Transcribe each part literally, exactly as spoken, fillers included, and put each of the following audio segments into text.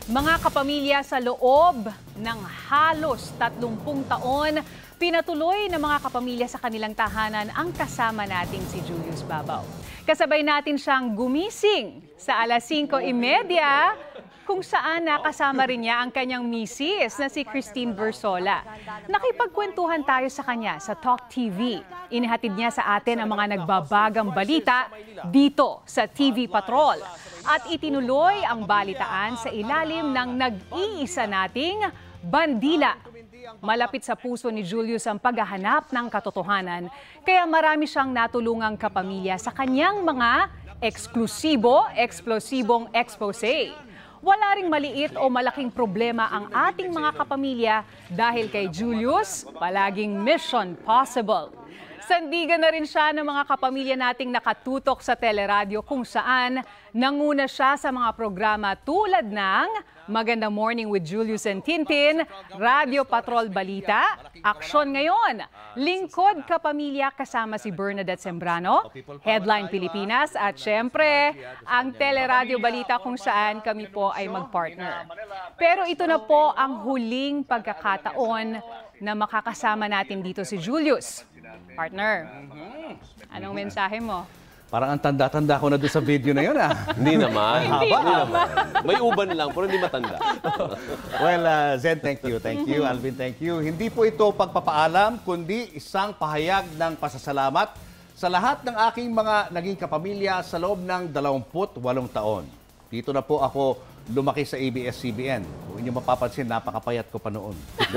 Mga kapamilya sa loob ng halos tatlumpung taon, pinatuloy ng mga kapamilya sa kanilang tahanan ang kasama nating si Julius Babaw. Kasabay natin siyang gumising sa alas singko trenta, kung saan nakasama rin niya ang kanyang misis na si Christine Versola. Nakipagkwentuhan tayo sa kanya sa Talk T V. Inihatid niya sa atin ang mga nagbabagang balita dito sa T V Patrol. At itinuloy ang balitaan sa ilalim ng nag-iisa nating bandila. Malapit sa puso ni Julius ang paghahanap ng katotohanan, kaya marami siyang natulungang kapamilya sa kanyang mga eksklusibo, eksplosibong expose. Wala ring maliit o malaking problema ang ating mga kapamilya dahil kay Julius, palaging mission possible. Sandigan na rin siya ng mga kapamilya nating nakatutok sa teleradyo kung saan nanguna siya sa mga programa tulad ng Magandang Morning with Julius and Tintin, Radyo Patrol Balita, Aksyon Ngayon, Lingkod Kapamilya kasama si Bernadette Sembrano, Headline Pilipinas at syempre ang Teleradyo Balita kung saan kami po ay magpartner. Pero ito na po ang huling pagkakataon na makakasama natin dito si Julius. Partner, anong mensahe mo? Parang ang tanda-tanda ko na doon sa video na yun, ah. Hindi naman. Hindi Haba naman. May uban lang, pero hindi matanda. Well, uh, Zen, thank you. Thank you. Alvin, thank you. Hindi po ito pagpapaalam, kundi isang pahayag ng pasasalamat sa lahat ng aking mga naging kapamilya sa loob ng dalawampu't walong taon. Dito na po ako lumaki sa A B S C B N. Kung inyo mapapansin, napakapayat ko pa noon.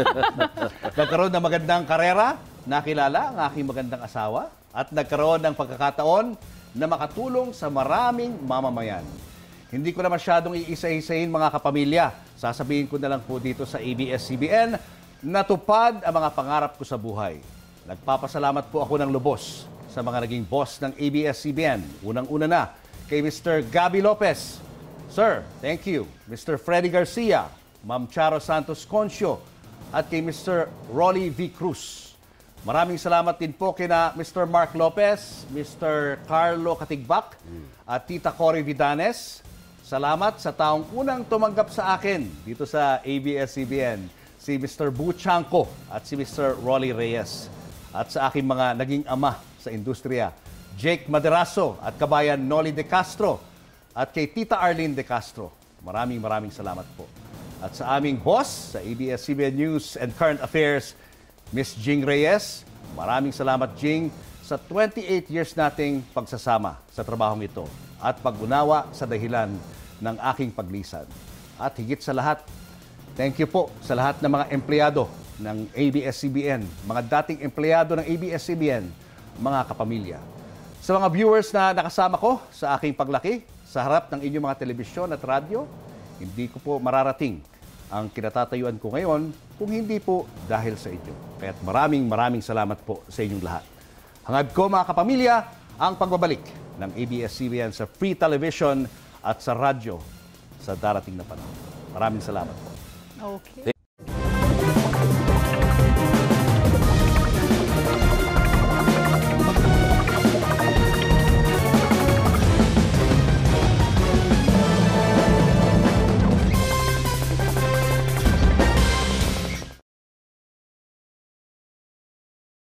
Nagkaroon ng magandang karera, nakilala ang aking magandang asawa, at nagkaroon ng pagkakataon na makatulong sa maraming mamamayan. Hindi ko na masyadong iisa-isahin mga kapamilya. Sasabihin ko na lang po dito sa A B S C B N, natupad ang mga pangarap ko sa buhay. Nagpapasalamat po ako ng lubos sa mga naging boss ng A B S C B N. Unang-una na kay Mister Gabby Lopez. Sir, thank you. Mister Freddy Garcia, Ma'am Charo Santos Concio, at kay Mister Rolly V. Cruz. Maraming salamat din po kina Mister Mark Lopez, Mister Carlo Katigbak, at Tita Cory Vidanes. Salamat sa taong unang tumanggap sa akin dito sa A B S C B N, si Mister Bu Chanco at si Mister Rolly Reyes. At sa aking mga naging ama sa industriya, Jake Maderaso at kabayan Noli De Castro, at kay Tita Arlene De Castro. Maraming maraming salamat po. At sa aming boss sa A B S C B N News and Current Affairs, Miss Jing Reyes, maraming salamat Jing sa twenty-eight years nating pagsasama sa trabahong ito at pag-unawa sa dahilan ng aking paglisan. At higit sa lahat, thank you po sa lahat ng mga empleyado ng A B S C B N, mga dating empleyado ng A B S C B N, mga kapamilya. Sa mga viewers na nakasama ko sa aking paglaki, sa harap ng inyong mga telebisyon at radyo, hindi ko po mararating ang kinatatayuan ko ngayon kung hindi po dahil sa inyo. Kaya't maraming maraming salamat po sa inyong lahat. Hangad ko mga kapamilya, ang pagbabalik ng A B S C B N sa free television at sa radyo sa darating na panahon. Maraming salamat po. Okay.